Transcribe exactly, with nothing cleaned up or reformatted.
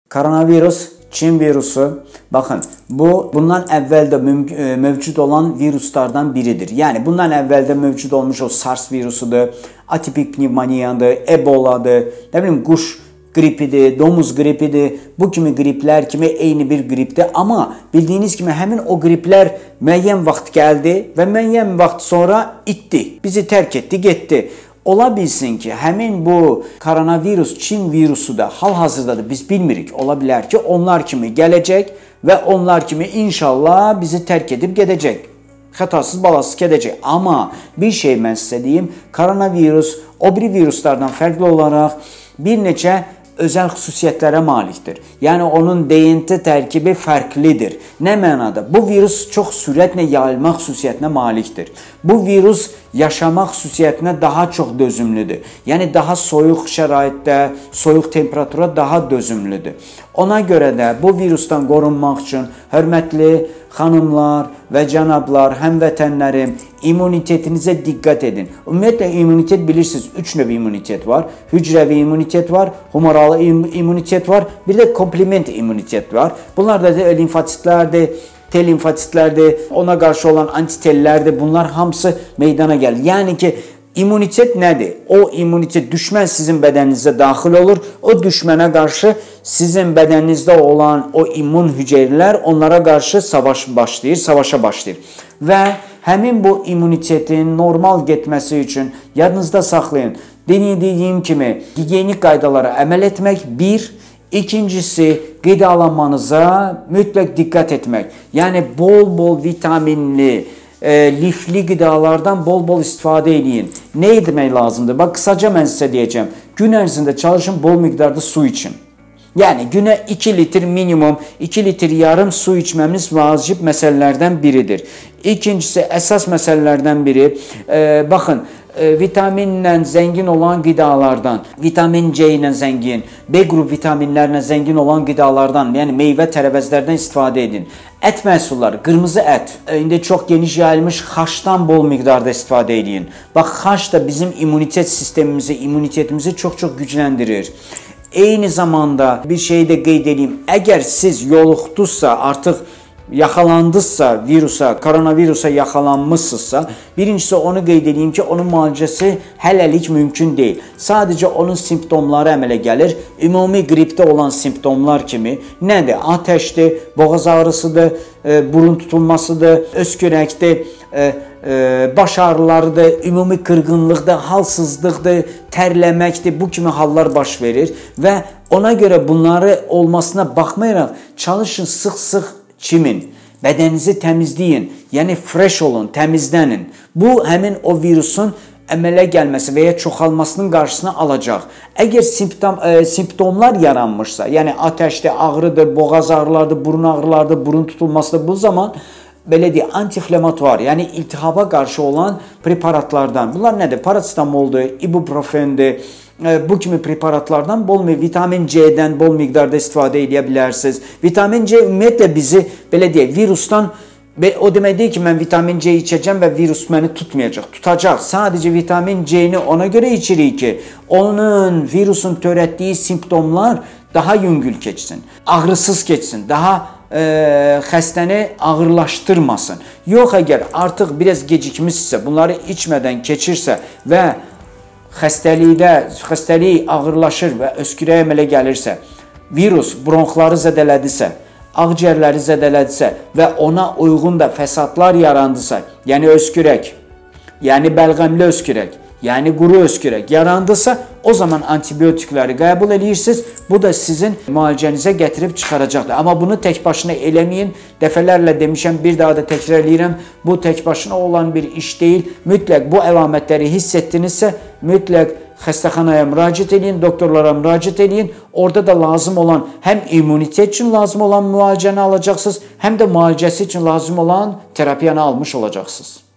Koronavirus, Çin virusu. Bakın bu bundan əvvəl də mövcud olan viruslardan biridir. Yəni bundan əvvəl də mövcud olmuş o SARS virusudur, atipik pnevmoniyadır, Eboladır, nə bilim quş qripidir, domuz qripidir. Bu kimi qriplər kimi eyni bir qripdir. Amma bildiyiniz kimi həmin o qriplər müəyyən vaxt gəldi və müəyyən vaxt sonra itdi. Bizi tərk etdi, getdi. Ola bilsin ki, həmin bu koronavirus, Çin virusu da hal-hazırda da biz bilmirik. Ola bilər ki, onlar kimi gələcək və onlar kimi inşallah bizi tərk edib gedəcək. Xətasız balasız gedəcək. Amma bir şey mən sizə deyim, koronavirus o biri viruslardan fərqli olaraq bir neçə özəl xüsusiyyətlərə malikdir. Yəni onun D N A tərkibi fərqlidir. Nə mənada? Bu virus çox sürətlə yayılmaq xüsusiyyətinə malikdir. Bu virus yaşamaq xüsusiyyətinə daha çox dözümlüdür. Yəni daha soyuq şəraitdə, soyuq temperatura daha dözümlüdür. Ona görə də bu virusdan qorunmaq üçün hörmətli xanımlar və cənablar, həmvətənlərim, immunitetinizə diqqət edin. Ümumiyyətlə, immunitet bilirsiniz, üç növ immunitet var. Hücrəvi immunitet var, humoralı immunitet var, bir də komplement immunitet var. Bunlar da limfositlərdir, T limfositlərdir, ona qarşı olan antitellərdir. Bunlar hamısı meydana gəlir. Yəni ki, immunitet nədir? O immunitet, düşmən sizin bədəninizə daxil olur. O düşmənə qarşı sizin bədəninizdə olan o immun hüceyrələr onlara qarşı savaş başlayır, savaşa başlayır. Və həmin bu immunitetin normal getməsi üçün yadınızda saxlayın. Dediyim kimi, gigiyenik qaydalara əməl etmək bir, İkincisi, qidalanmanıza mütləq diqqət etmək. Yəni, bol-bol vitaminli, e, lifli qidalardan bol-bol istifadə edin. Nə etmək lazımdır? Bax, qısaca mən sizə deyəcəm. Gün ərzində çalışın, bol miqdarda su için. Yəni, günə iki litr minimum, iki litr yarım su içməmiz vacib məsələlərdən biridir. İkincisi, əsas məsələlərdən biri, e, baxın, vitaminlə zəngin olan qidalardan, vitamin C ilə zəngin, B qrup vitaminlərlə zəngin olan qidalardan, yəni meyvə tərəvəzlərdən istifadə edin. Ət məhsulları, qırmızı ət, indi çox geniş yayılmış xaşdan bol miqdarda istifadə edin. Bax, xaş da bizim immunitet sistemimizi, immunitetimizi çox-çox gücləndirir. Eyni zamanda bir şeyi də qeyd edeyim, əgər siz yoluxduzsa, artıq yaxalandınızsa virusa, koronavirusa yaxalanmışsınızsa, birincisi onu qeyd edeyim ki, onun müalicəsi hələlik mümkün deyil. Sadəcə onun simptomları əmələ gəlir. Ümumi qripdə olan simptomlar kimi nədir? Ateşdir, boğaz ağrısıdır, burun tutulmasıdır, öskürəkdir, baş ağrılarıdır, ümumi qırğınlıqdır, halsızlıqdır, tərləməkdir, bu kimi hallar baş verir və ona görə bunları olmasına baxmayaraq çalışın sıx-sıx çimin, bədəninizi təmizləyin, yəni fresh olun, təmizlənin. Bu, həmin o virusun əmələ gəlməsi və ya çoxalmasının qarşısını alacaq. Əgər simptom, e, simptomlar yaranmışsa, yəni ateşdir, ağrıdır, boğaz ağrılardır, burun ağrılardır, burun tutulmasıdır, bu zaman belə deyək, anti-inflamatuar, yəni iltihaba qarşı olan preparatlardan. Bunlar nədir? Paracetamoldur, ibuprofendir, bu kimi preparatlardan bol vitamin C-dən bol miqdarda istifadə edə bilərsiniz. Vitamin C ümumiyyətlə bizi, belə deyək, virusdan, o demək deyil ki, mən vitamin C içəcəm və virus məni tutmayacaq, tutacaq. Sadəcə vitamin C-ni ona görə içirik ki, onun, virusun törətdiyi simptomlar daha yüngül keçsin, ağrısız keçsin, daha e, xəstəni ağırlaşdırmasın. Yox, əgər artıq biraz gecikmişsə, bunları içmədən keçirsə və xəstəlikdə, xəstəlik ağırlaşır və öskürək əmələ gəlirsə, virus bronxları zədələdirsə, ağciyərləri zədələdirsə və ona uyğun da fəsadlar yarandısa, yəni öskürək, yəni bəlğəmli öskürək, yəni quru öskürək yarandısa, o zaman antibiotikləri qəbul edirsiniz. Bu da sizin müalicənizə gətirib çıxaracaqdır. Amma bunu tək başına eləməyin. Dəfələrlə demişəm, bir daha da təkrar edirəm. Bu tək başına olan bir iş deyil. Mütləq bu əlamətləri hiss etdinizsə, mütləq xəstəxanaya müraciət edin, doktorlara müraciət edin. Orada da lazım olan, həm immunitet üçün lazım olan müalicəni alacaqsınız, həm də müalicəsi üçün lazım olan terapiyanı almış olacaqsınız.